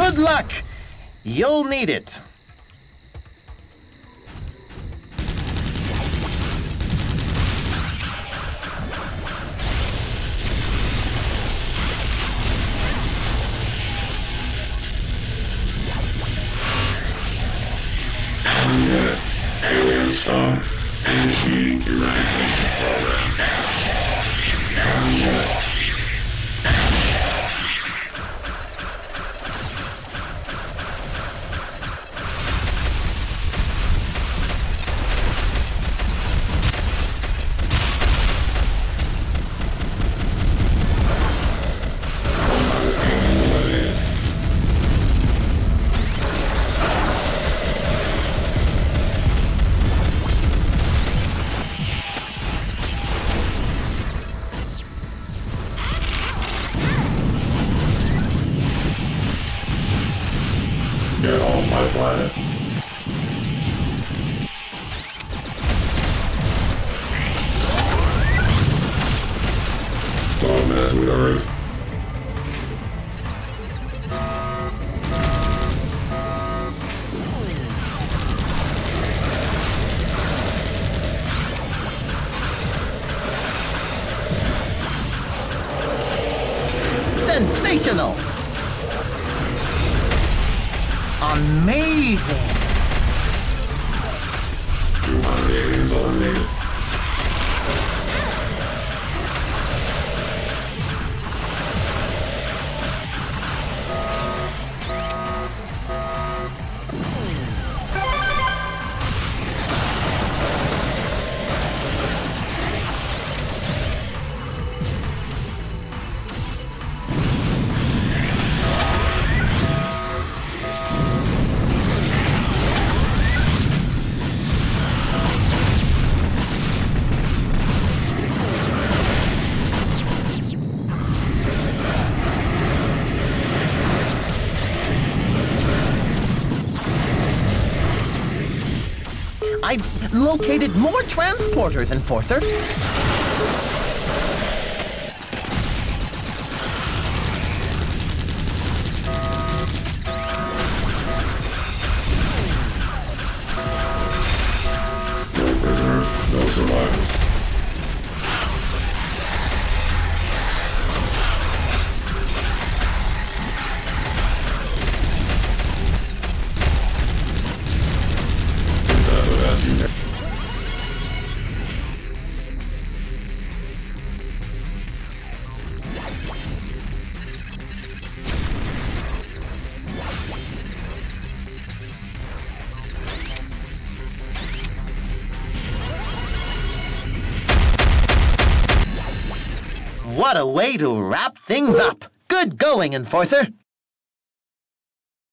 Good luck! You'll need it. Alien song. Initiating eradication program. Get off my planet. Don't mess with Earth. Sensational! Amazing! 200 aliens eliminated. I've located more transporters, Enforcer. No prisoners, no survivors. What a way to wrap things up. Good going, Enforcer.